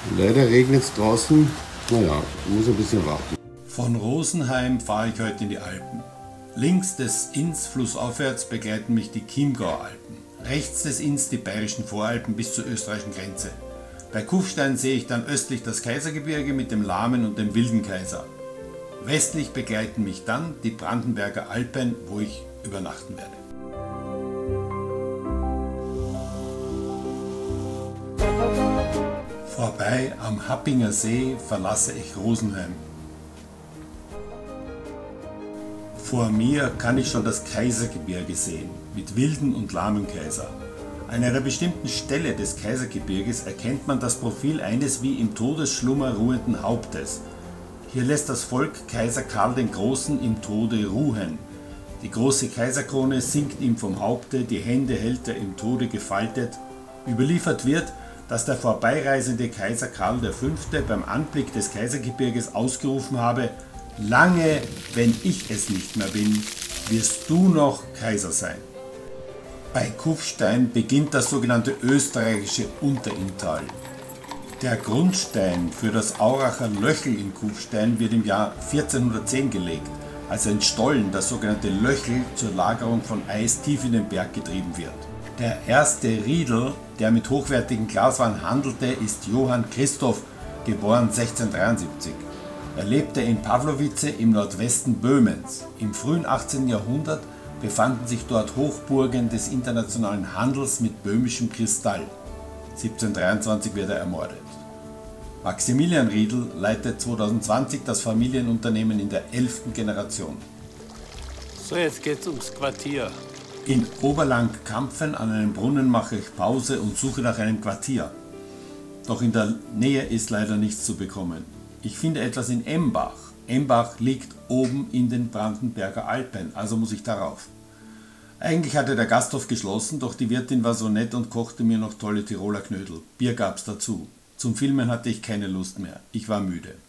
Leider regnet es draußen. Naja, muss ein bisschen warten. Von Rosenheim fahre ich heute in die Alpen. Links des Inns flussaufwärts begleiten mich die Chiemgauer Alpen. Rechts des Inns die bayerischen Voralpen bis zur österreichischen Grenze. Bei Kufstein sehe ich dann östlich das Kaisergebirge mit dem Lahmen und dem Wilden Kaiser. Westlich begleiten mich dann die Brandenberger Alpen, wo ich übernachten werde. Vorbei am Happinger See verlasse ich Rosenheim. Vor mir kann ich schon das Kaisergebirge sehen, mit wilden und lahmen Kaiser. An einer bestimmten Stelle des Kaisergebirges erkennt man das Profil eines wie im Todesschlummer ruhenden Hauptes. Hier lässt das Volk Kaiser Karl den Großen im Tode ruhen. Die große Kaiserkrone sinkt ihm vom Haupte, die Hände hält er im Tode gefaltet. Überliefert wird, dass der vorbeireisende Kaiser Karl V. beim Anblick des Kaisergebirges ausgerufen habe: Lange, wenn ich es nicht mehr bin, wirst du noch Kaiser sein. Bei Kufstein beginnt das sogenannte österreichische Unterinntal. Der Grundstein für das Auracher Löchel in Kufstein wird im Jahr 1410 gelegt, als ein Stollen, das sogenannte Löchel, zur Lagerung von Eis tief in den Berg getrieben wird. Der erste Riedl, der mit hochwertigen Glaswaren handelte, ist Johann Christoph, geboren 1673. Er lebte in Pawlowice im Nordwesten Böhmens. Im frühen 18. Jahrhundert befanden sich dort Hochburgen des internationalen Handels mit böhmischem Kristall. 1723 wird er ermordet. Maximilian Riedl leitet 2020 das Familienunternehmen in der 11. Generation. So, jetzt geht's ums Quartier. In Oberlang-Kampfen an einem Brunnen mache ich Pause und suche nach einem Quartier. Doch in der Nähe ist leider nichts zu bekommen. Ich finde etwas in Embach. Embach liegt oben in den Brandenberger Alpen, also muss ich darauf. Eigentlich hatte der Gasthof geschlossen, doch die Wirtin war so nett und kochte mir noch tolle Tiroler Knödel. Bier gab's dazu. Zum Filmen hatte ich keine Lust mehr. Ich war müde.